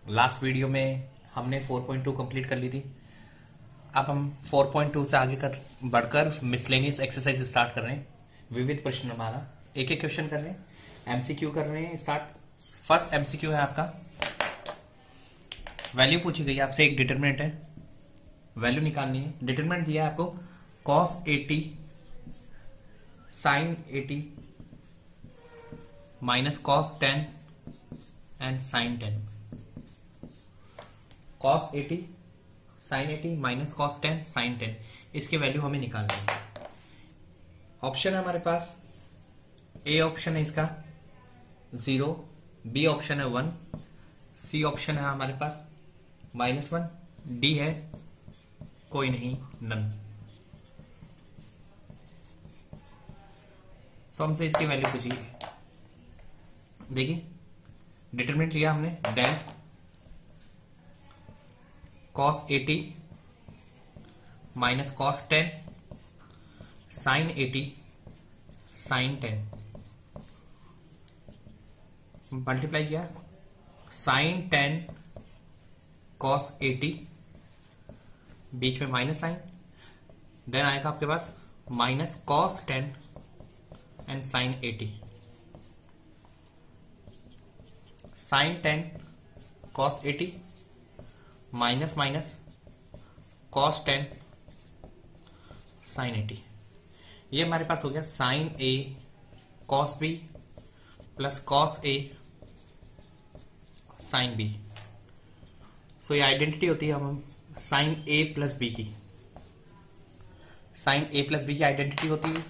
Last video में हमने 4.2 complete कर ली थी। अब हम 4.2 से आगे बढ़कर मिसलेनियस एक्सरसाइज स्टार्ट कर रहे हैं। विविध प्रश्नमाला एक एक क्वेश्चन कर रहे हैं, एमसीक्यू कर रहे हैं स्टार्ट। फर्स्ट एमसीक्यू है आपका, वैल्यू पूछी गई आपसे, एक डिटरमिनेंट है, वैल्यू निकालनी है। डिटरमिनेंट दिया है आपको cos 80 sin 80 minus cos 10 and sin 10। cos 80 sin 80 minus cos 10 sin 10, इसके वैल्यू हमें निकालनी है। ऑप्शन है हमारे पास, ए ऑप्शन है इसका 0, बी ऑप्शन है 1, सी ऑप्शन है हमारे पास -1, डी है कोई नहीं, नन। सो हमसे इसकी वैल्यू पूछी है। देखिए डिटरमिनेंट लिया हमने, del cos 80 minus cos 10 sin 80 sin 10 multiply किया sin 10 cos 80, बीच में माइनस साइन, देन आएगा आपके पास minus cos 10 and sin 80, sin 10 cos 80 minus minus cos 10 sin 80। ये हमारे पास हो गया sin A cos B plus cos A sin B। So ये आइडेंटिटी होती है हम sin A प्लस B की, sin A प्लस B की आइडेंटिटी होती है।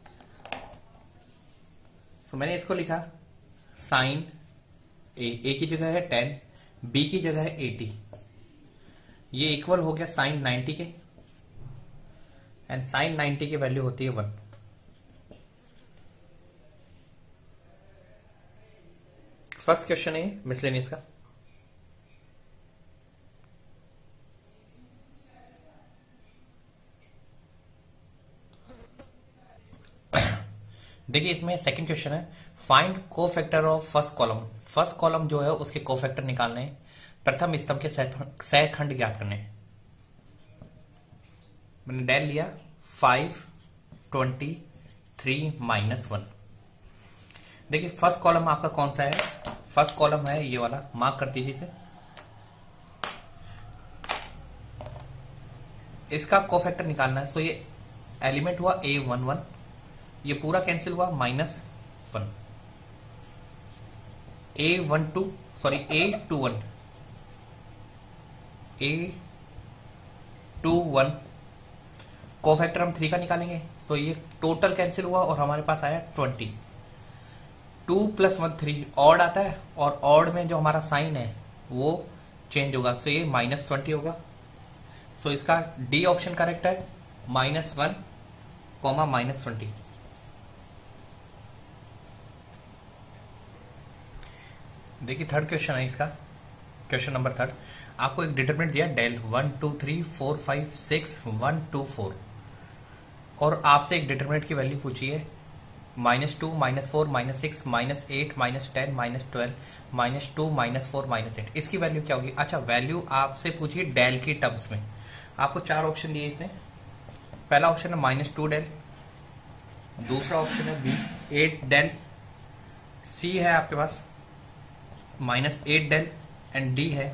तो मैंने इसको लिखा sin A की जगह है 10, B की जगह है 80, ये इक्वल हो गया sin 90 के, एंड sin 90 की वैल्यू होती है 1। फर्स्ट क्वेश्चन है मिसलेनियस का। देखिए इसमें सेकंड क्वेश्चन है, find cofactor of first column. First column जो है उसके कोफैक्टर निकालने हैं, प्रथम स्तंभ के सहखंड ज्ञात करने हैं। मैंने डेल लिया 5 20 3 -1। देखिए फर्स्ट कॉलम आपका कौन सा है, फर्स्ट कॉलम है ये वाला, मार्क कर दीजिए इसे। इसका कोफैक्टर निकालना है। सो ये एलिमेंट हुआ A11, ये पूरा कैंसिल हुआ -1, A21 कोफैक्टर हम 3 का निकालेंगे। सो ये टोटल कैंसिल हुआ और हमारे पास आया 20। 2 + 1 3 ऑड आता है, और ऑड में जो हमारा साइन है वो चेंज होगा, सो ये -20 होगा। सो इसका डी ऑप्शन करेक्ट है, -1, -20। देखिए थर्ड क्वेश्चन है इसका, क्वेश्चन नंबर 3। आपको एक डिटरमिनेंट दिया डेल 1 2 3 4 5 6 1 2 4, और आपसे एक डिटरमिनेंट की वैल्यू पूछी है -2 -4 -6 -8 -10 -12 -2 -4 -8। इसकी वैल्यू क्या होगी? अच्छा, वैल्यू आपसे पूछी डेल की टर्म्स में। आपको 4 ऑप्शन दिए इसने। पहला ऑप्शन है -2 डेल, दूसरा ऑप्शन है बी 8 डेल, सी है आपके पास -8 डेल, एंड डी है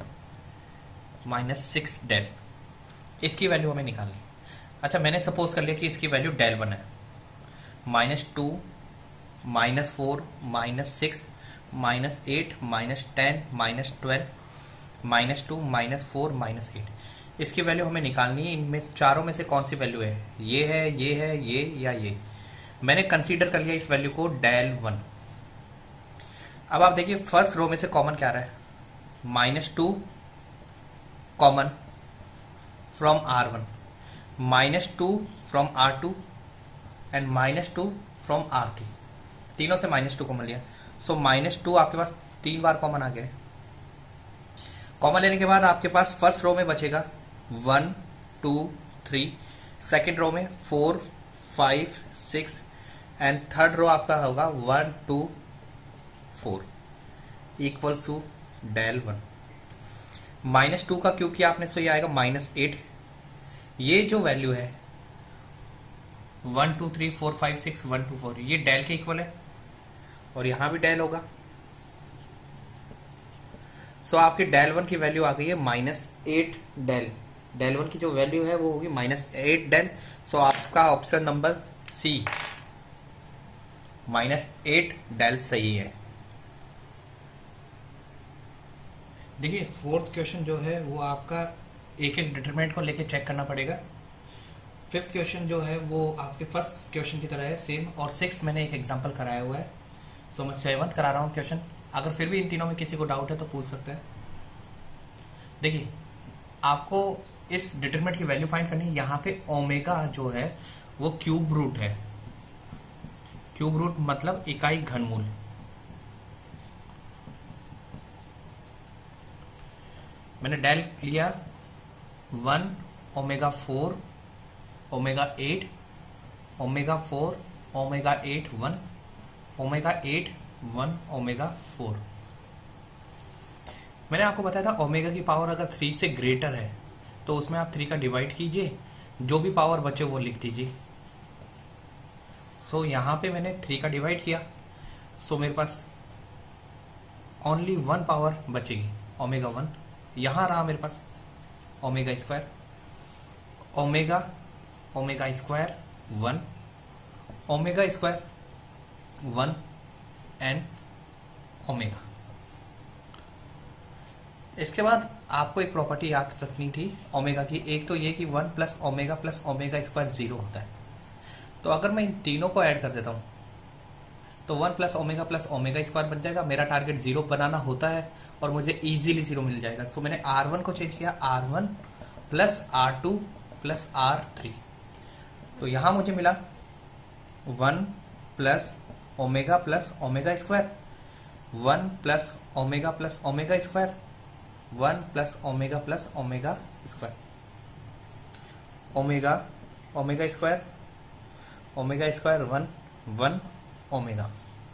-6 डेल। इसकी वैल्यू हमें निकालनी। अच्छा, मैंने सपोज कर लिया कि इसकी वैल्यू डेल 1 है। -2 -4 -6 -8 -10 -12 -2 -4 -8, इसकी वैल्यू हमें निकालनी है। इनमें चारों में से कौन सी वैल्यू है, ये है, ये है, ये या ये। मैंने कंसीडर कर लिया इस वैल्यू को डेल 1। अब आप देखिए फर्स्ट रो में से कॉमन क्या आ रहा है, -2 common from R1, -2 from R2 and -2 from R3। तीनों से -2 कॉमन लिया, सो -2 आपके पास 3 बार कॉमन आ गया। कॉमन लेने के बाद आपके पास फर्स्ट रो में बचेगा 1 2 3, सेकेंड रो में 4 5 6, एंड थर्ड रो आपका होगा 1 2 4 इक्वल्स टू डेल 1। -2 का क्यूब किया आपने, सो ये आएगा -8। ये जो वैल्यू है 1 2 3 4 5 6 1 2 4 ये डेल के इक्वल है, और यहां भी डेल होगा। सो आपकी डेल 1 की वैल्यू आ गई है -8 डेल। डेल 1 की जो वैल्यू है वो होगी -8 डेल। सो आपका ऑप्शन नंबर सी -8 डेल सही है। देखिए फोर्थ क्वेश्चन जो है वो आपका एक एक डिटरमिनेंट को लेके चेक करना पड़ेगा। फिफ्थ क्वेश्चन जो है वो आपके फर्स्ट क्वेश्चन की तरह है सेम, और सिक्स मैंने एक एग्जांपल कराया हुआ है। सो मैं सेवंथ करा रहा हूँ क्वेश्चन। अगर फिर भी इन तीनों में किसी को डाउट है तो पूछ सकते हैं। देखिए आपको इस डिटरमिनेंट की वैल्यू फाइंड करनी है। यहाँ पे ओमेगा जो है वो क्यूब रूट है। क्यूब रूट मतलब इकाई घनमूल। मैंने डेल लिया 1 omega 4 omega 8 omega 4 omega 8 1 omega 8 1 omega 4। मैंने आपको बताया था ओमेगा की पावर अगर 3 से ग्रेटर है तो उसमें आप 3 का डिवाइड कीजिए, जो भी पावर बचे वो लिख दीजिए। सो यहां पे मैंने 3 का डिवाइड किया, सो मेरे पास ओनली 1 पावर बचेगी, ओमेगा 1। यहां रहा मेरे पास omega square, omega omega square 1 omega square 1 and omega. इसके बाद आपको एक प्रॉपर्टी याद रखनी थी ओमेगा की। एक तो ये कि 1 प्लस ओमेगा स्क्वायर 0 होता है। तो अगर मैं इन तीनों को ऐड कर देता हूं तो 1 प्लस ओमेगा स्क्वायर बन जाएगा। मेरा टारगेट 0 बनाना होता है और मुझे इजीली 0 मिल जाएगा। सो मैंने R1 को चेंज किया R1 plus R2 plus R3। तो यहां मुझे मिला 1 plus omega square 1 plus omega square 1 plus omega square omega square 1 1 omega.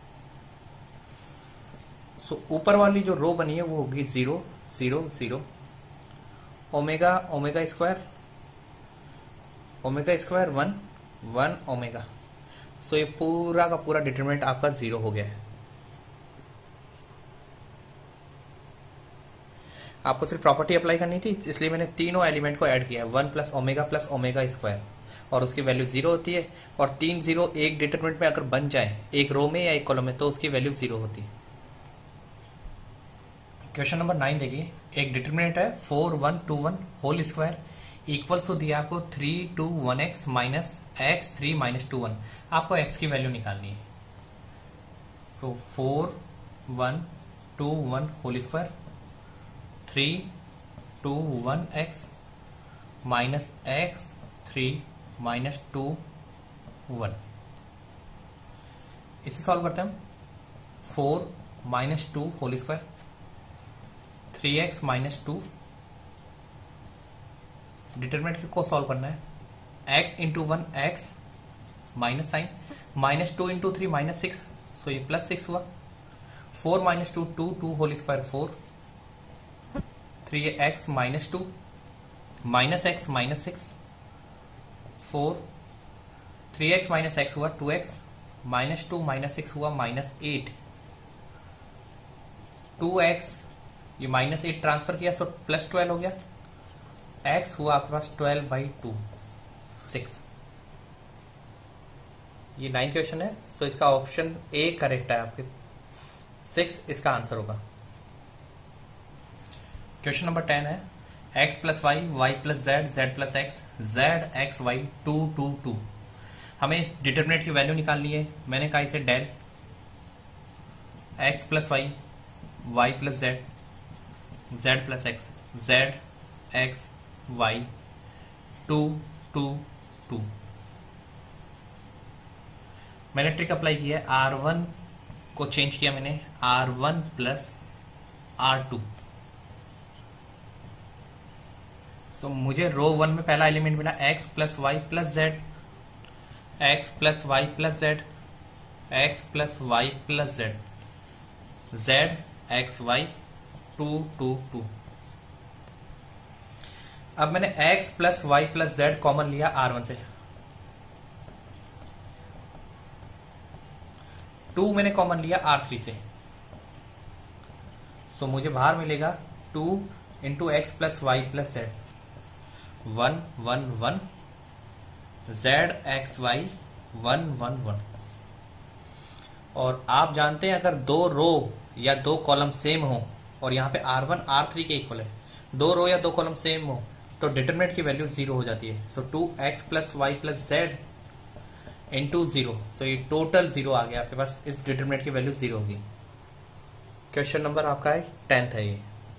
So ऊपर वाली जो रो बनी है वो होगी 0 0 0 ओमेगा स्क्वायर 1 1 ओमेगा। सो ये पूरा का पूरा डिटरमिनेंट आपका 0 हो गया है। आपको सिर्फ प्रॉपर्टी अप्लाई करनी थी, इसलिए मैंने तीनों एलिमेंट को ऐड किया है। 1 प्लस ओमेगा स्क्वायर और उसकी वैल्यू 0 होती है, और 3 0 एक डिटरमिनेंट में अगर बन जाए एक रो में या एक कॉलम में तो उसकी वैल्यू 0 होती है। क्वेश्चन नंबर 9 देखिए, एक डिटरमिनेंट है 4 1 2 1 होल स्क्वायर इक्वल्स टू दिया आपको 3 2 1 x माइनस x 3 माइनस 2 1। आपको x की वैल्यू निकालनी है। So 4 1 2 1 whole square 3 2 1 x minus x 3 minus 2 1। इसे सॉल्व करते हैं हम। 4 minus 2 whole square 3x minus 2। Determinant को सॉल्व करना है। x into 1 x minus sine minus 2 into 3 minus 6। So ये प्लस 6 हुआ। 4 minus 2 2 2 whole square 4 3x minus 2 minus x minus 6 4 3x minus x हुआ 2x माइनस 2 माइनस 6 हुआ minus 8 2x ये minus 8 transfer किया so plus 12 हो गया। x हुआ आपके पास 12/2 6। ये 9 क्वेश्चन है, सो इसका ऑप्शन ए करेक्ट है। आपके 6 इसका आंसर होगा। क्वेश्चन नंबर 10 है x plus y plus z plus x z x y 2 2 2। हमें इस डिटरमिनेंट की वैल्यू निकालनी है। मैंने कहा इसे del x plus y plus z plus x z x y 2 2 2। मैंने ट्रिक अप्लाई किया है। R1 को चेंज किया मैंने R1 प्लस R2। सो मुझे रो 1 में पहला एलिमेंट मिला x plus y plus z x plus y plus z x plus y plus z z x y 2 2 2। अब मैंने x plus y plus z common लिया R1 से, 2 मैंने कॉमन लिया R3 से, सो मुझे बाहर मिलेगा 2 into x plus y plus z, 1 1 1 z x y 1 1 1। और आप जानते हैं अगर दो रो या दो कॉलम सेम हो और यहाँ पे R1 R3 के इक्वल है, दो रो या दो कॉलम सेम हो तो डिटरमिनेंट की वैल्यू 0 हो जाती है। So 2x plus y plus z into 0, so ये टोटल 0 आ गया आपके पास, इस डिटरमिनेंट की वैल्यू 0 होगी। क्वेश्चन नंबर आपका है 10th है ये।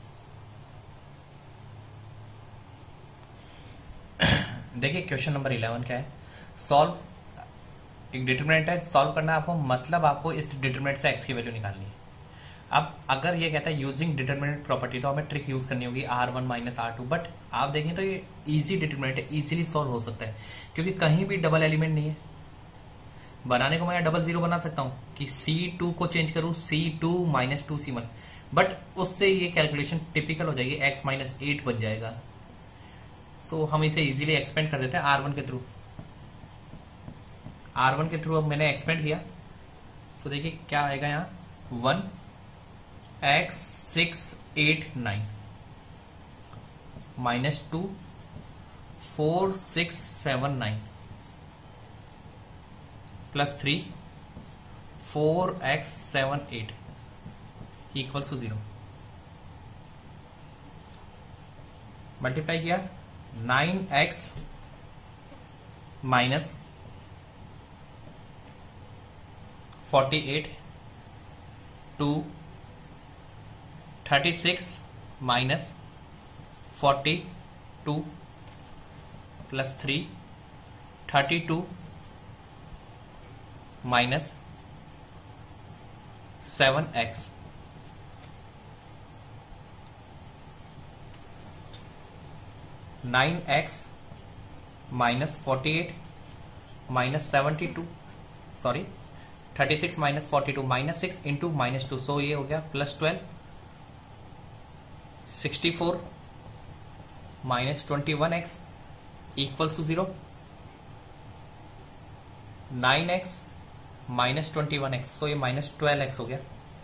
देखिए क्वेश्चन नंबर 11 क्या है, सॉल्व, एक डिटरमिनेंट है, सॉल्व करना है आपको, मतलब आपको इस डिटरमिनेंट से x की वैल्यू निकालनी है। अब अगर ये कहता है यूजिंग डिटरमिनेंट प्रॉपर्टी, तो हमें ट्रिक यूज करनी होगी R1 माइनस R2, बट आप देखें तो ये इजी डिटरमिनेंट है, इजीली सॉल्व हो सकता है क्योंकि कहीं भी डबल एलिमेंट नहीं है। बनाने को मैं डबल जीरो बना सकता हूं कि C2 को चेंज करूं C2 माइनस 2C1, बट उससे ये कैलकुलेशन टिपिकल हो जाएगी, x माइनस 8 बन जाएगा। सो हम इसे इजीली एक्सपेंड कर देते हैं R1 के थ्रू। R1 के थ्रू अब मैंने एक्सपेंड किया, सो देखिए क्या आएगा यहाँ, 1 x 6 8 9 minus 2 4 6 7 9 plus 3 4 x 7 8 equals to 0। Multiply किया, 9x minus 48 2 36 minus 42 plus 3 32 minus 7x, nine x minus 48 minus 72, sorry 36 minus 42 minus 6 into minus 2, so ये हो गया plus 12, 64 minus 21x equals to 0, 9x minus 21x, so ये minus 12x हो गया,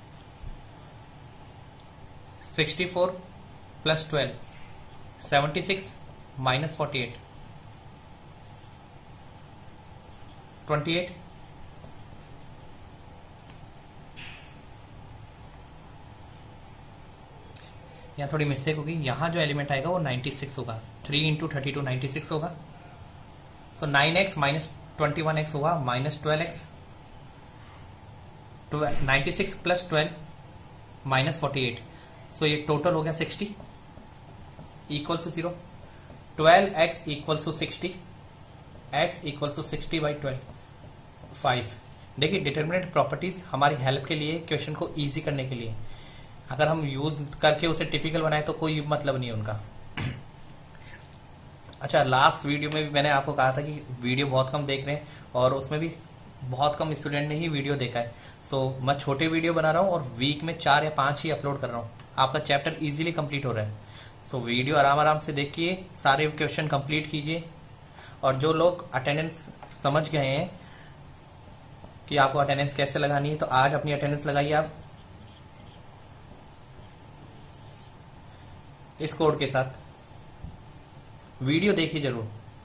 64 plus 12 76 minus 48 28 यहाँ थोड़ी mistake होगी, यहाँ जो एलिमेंट आएगा वो 96 होगा, 3 इंटू 32 96 होगा, सो 9x माइनस 21x होगा माइनस 12x, 96 प्लस 12 माइनस 48, सो ये टोटल हो गया 60 equals to 0, 12x equals to 60, x equals to 60 by 12 5। देखिए डिटरमिनेंट प्रॉपर्टीज हमारी हेल्प के लिए, क्वेश्चन को इजी करने के लिए, अगर हम यूज करके उसे टिपिकल बनाए तो कोई मतलब नहीं है उनका। अच्छा, लास्ट वीडियो में भी मैंने आपको कहा था कि वीडियो बहुत कम देख रहे हैं और उसमें भी बहुत कम स्टूडेंट ने ही वीडियो देखा है, सो मैं छोटे वीडियो बना रहा हूँ और वीक में 4 या 5 ही अपलोड कर रहा हूँ, आपका चैप्टर इजीली कंप्लीट हो रहा है। सो वीडियो आराम आराम से देखिए, सारे क्वेश्चन कंप्लीट कीजिए, और जो लोग अटेंडेंस समझ गए हैं कि आपको अटेंडेंस कैसे लगानी है, तो आज अपनी अटेंडेंस लगाइए आप इस कोड के साथ। वीडियो देखिए जरूर।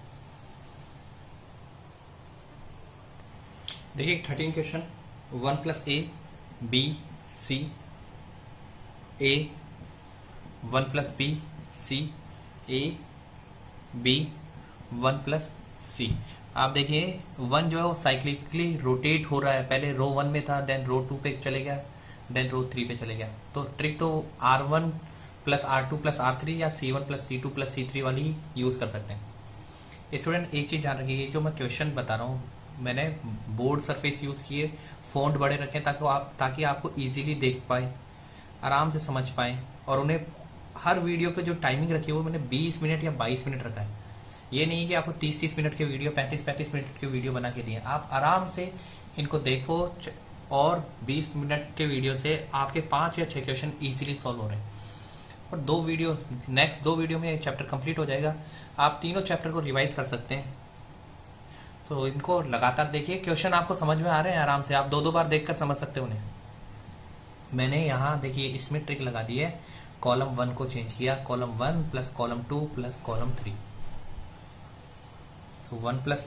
देखिए 13 question, 1 plus A B C A, 1 plus B C A B, 1 plus C. आप देखिए 1 जो है वो साइक्लिकली रोटेट हो रहा है, पहले रो 1 में था, देन रो 2 पे चले गया, देन रो 3 पे चले गया। तो ट्रिक तो R1 plus R2 plus R3 या C1 plus C2 plus C3 वाली ही यूज कर सकते हैं। स्टूडेंट एक चीज ध्यान रखिए, जो मैं क्वेश्चन बता रहा हूँ मैंने बोर्ड सरफेस यूज किए, फॉन्ट बड़े रखे ताकि आपको इजीली देख पाए, आराम से समझ पाए, और उन्हें हर वीडियो के जो टाइमिंग रखी है वो मैंने 20 मिनट या 22 मिनट रखा है। ये नहीं कि आपको 30-30 मिनट के वीडियो, 35-35 मिनट के वीडियो बना के दिए। आप आराम से इनको देखो और 20 मिनट के वीडियो से आपके 5 या 6 क्वेश्चन इजीली सॉल्व हो रहे हैं। और नेक्स्ट दो वीडियो में चैप्टर कंप्लीट हो जाएगा। आप तीनों चैप्टर को रिवाइज कर सकते हैं। सो इनको लगातार देखिए, क्वेश्चन आपको समझ में आ रहे हैं आराम से, आप 2-2 बार देखकर समझ सकते हैं उन्हें। मैंने यहाँ देखिए इसमें ट्रिक लगा दी है, कॉलम 1 को चेंज किया, column 1 plus column 2 plus column 3। So 1 plus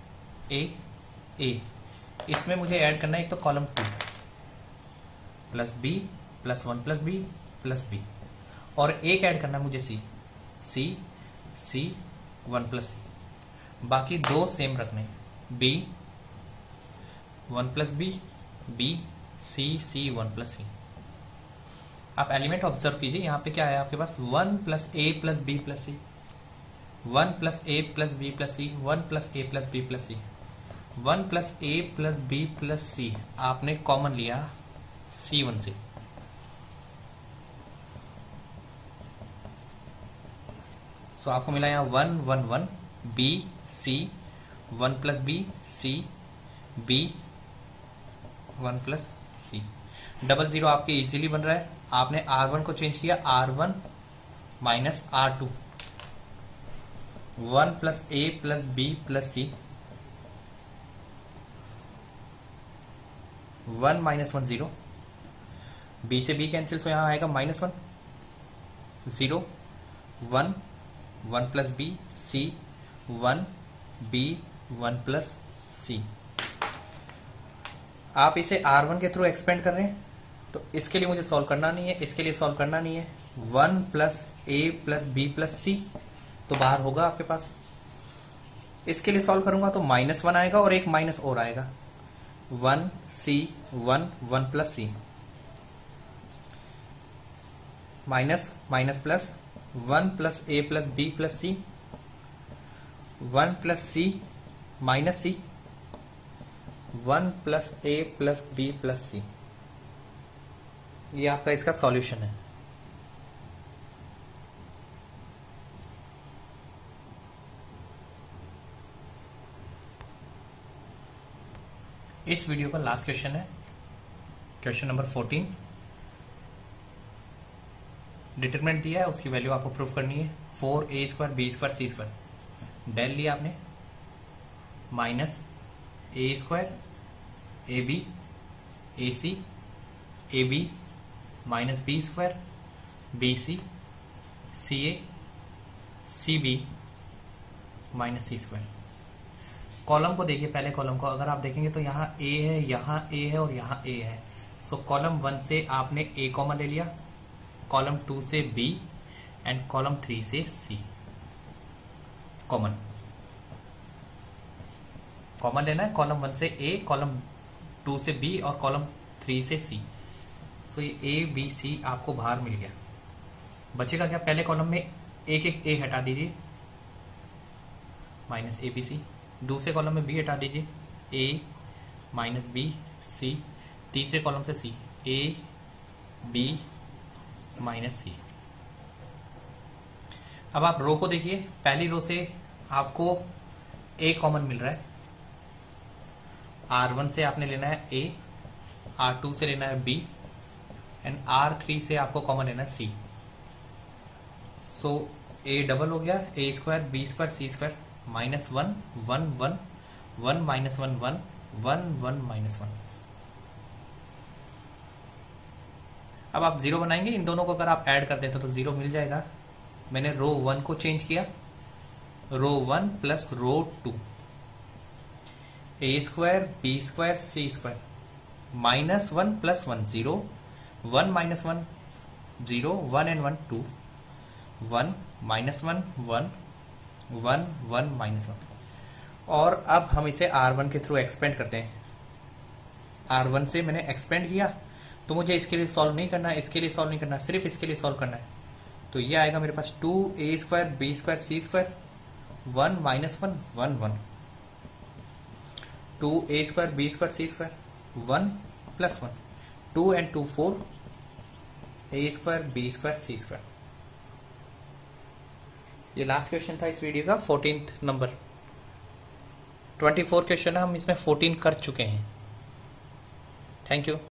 A, इसमें मुझे ऐड करना है एक तो column 2 plus B plus 1 plus B plus B, और एक ऐड करना है मुझे सी 1 प्लस सी। बाकी दो सेम रखने, B 1 plus B C 1 plus C. आप एलिमेंट ऑब्जर्व कीजिए, यहाँ पे क्या है आपके पास 1 plus A plus B plus C, 1 plus A plus B plus C, 1 plus A plus B plus C, 1 plus A plus B plus C. आपने common लिया C1 से, सो आपको मिला यहाँ 1 1 1 B C 1 plus B C B 1 plus C. 00 आपके easily बन रहा है। आपने R1 को चेंज किया, R1 minus R2, 1 plus A plus B plus C, 1 minus 1 0, B से बी कैंसिल, सो यहां आएगा -1 0 1 1 plus B C 1 B 1 plus C. आप इसे R1 के थ्रू एक्सपेंड कर रहे हैं, तो इसके लिए मुझे सॉल्व करना नहीं है, इसके लिए सॉल्व करना नहीं है। 1 plus A plus B plus C तो बाहर होगा आपके पास। इसके लिए सॉल्व करूंगा तो -1 आएगा और एक माइनस और आएगा, 1 C 1 plus C, minus plus 1 plus A plus B plus C, 1 plus C minus C, 1 plus A plus B plus C. ये आपका इसका सॉल्यूशन है। इस वीडियो का लास्ट क्वेश्चन है, क्वेश्चन नंबर 14। डिटरमिनेंट दिया है, उसकी वैल्यू आपको प्रूफ करनी है। 4a² b² c², डेल लिया आपने, minus a² ab ac ab minus b² bc ca cb minus c²। Column को देखिए, पहले कॉलम को अगर आप देखेंगे तो यहाँ a है, यहाँ a है और यहाँ a है। सो कॉलम 1 से आपने a कॉमन ले लिया, कॉलम 2 से b एंड कॉलम 3 से c कॉमन लेना है। कॉलम 1 से a, कॉलम 2 से b और कॉलम 3 से c। सो ये a b c आपको बाहर मिल गया। बचेगा क्या, पहले कॉलम में एक a हटा दीजिए, माइनस a b c। दूसरे कॉलम में b हटा दीजिए, a माइनस b c। तीसरे कॉलम से c, a b minus c। अब आप रो को देखिए, पहली रो से आपको a कॉमन मिल रहा है, R1 से आपने लेना है a, R2 से लेना है b एंड R3 से आपको कॉमन लेना है c। सो a डबल हो गया, a² b² c², -1 1 1 1 minus 1 1 1 1 minus 1। अब आप 0 बनाएंगे, इन दोनों को अगर आप ऐड कर देते तो 0 मिल जाएगा। मैंने रो 1 को चेंज किया, row 1 plus row 2, a² b² c², -1 plus 1 0, 1 minus 1 0, 1 and 1 2, 1 minus 1 1 1 1 minus 1। और अब हम इसे R1 के थ्रू एक्सपेंड करते हैं। R1 से मैंने एक्सपेंड किया, तो मुझे इसके लिए सॉल्व नहीं करना है, इसके लिए सॉल्व नहीं करना है, सिर्फ इसके लिए सॉल्व करना है। तो ये आएगा मेरे पास 2a² b² c², 1 minus 1 1 1, 2a² b² c², 1 plus 1, 2 and 2 4, a² b² c²। ये लास्ट क्वेश्चन था इस वीडियो का, 14th नंबर। 24 क्वेश्चन है, हम इसमें 14 कर चुके हैं। Thank you.